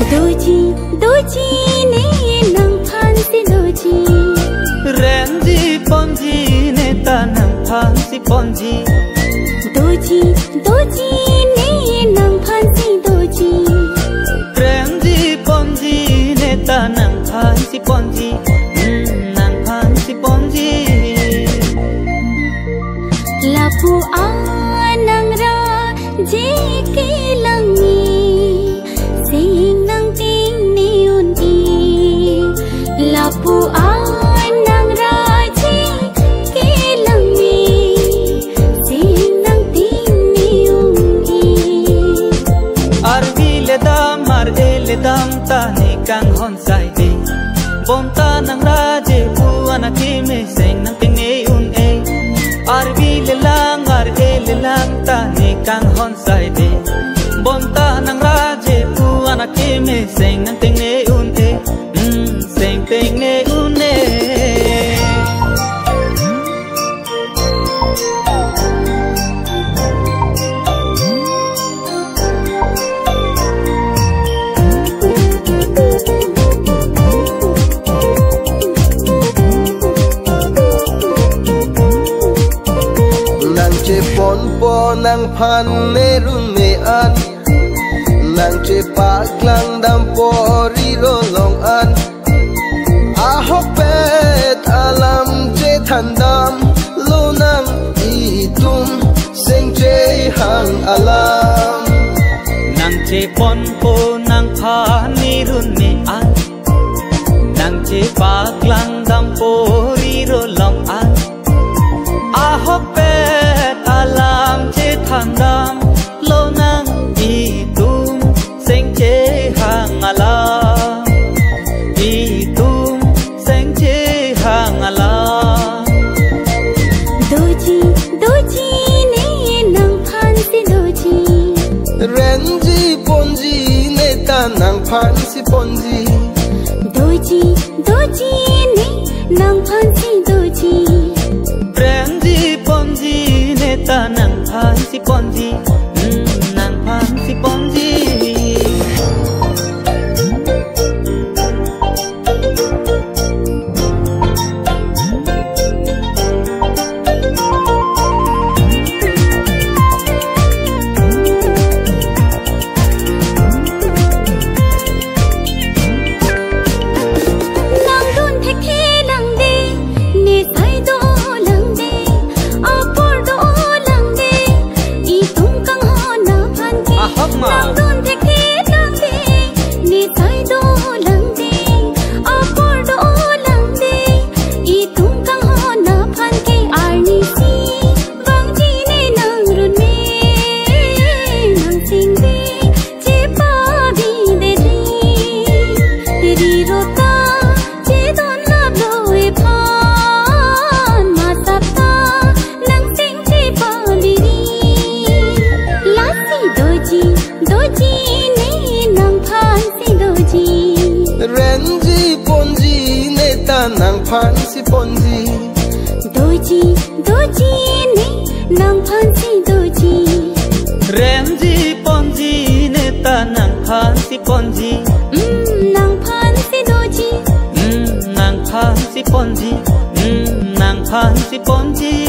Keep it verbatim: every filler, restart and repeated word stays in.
doji doji ne nang phan si doji renji ponji ne ta nang phan si ponji doji doji ne nang phan si doji renji ponji ne ta nang phan si ponji nang phan si ponji lapu a nang ra je ke langi sing nang ting ni un ti lapu a nang ra je ke langi sing nang ting ni un ti arvi le dam mar le dam ta ne kang hon sai de bom ta nang ra je pu ana ki me sing nang ting ni un e arvi le lang ar le lang ta ne kang hon sai de bom ta nang ra je pu ana ki me sing nang ting ni un e sing ting ni un e pon pon nang phan ne run ne an nang che pa klang dam po ri ro long an a hok pet alam che than dam lo nang i tum sing che hang alam nang che pon po nang phan ni run ne an nang che pa klang dam po ri ro long an a hok pet alam che than dam lo nang i tum sing che hang alam i tum sing che hang alam doji doji ne nang phan si doji renji ponji ne ta nang phan si ponji doji doji ne nang phan si doji renji ponji ne ta nang phan si ponji nang phan si ponji nang dun the the lang de ne sai do lang de a por do lang de i tum kang ho na phan ki nang dun the the lang de ne sai do lang de a por do lang de i tum kang ho na phan ki ar ni si bang ji ne nang run me nang sing de che pa bi de ri ri ro ta che don lap lo e phan ma sap ta nang sing che pa li ri la si doji doji ne nang phan si doji renji ponji ne ta nang phan si ponji doji doji ne nang phan si doji renji ponji ne ta nang phan si ponji nang phan si doji nang phan si ponji nang phan si ponji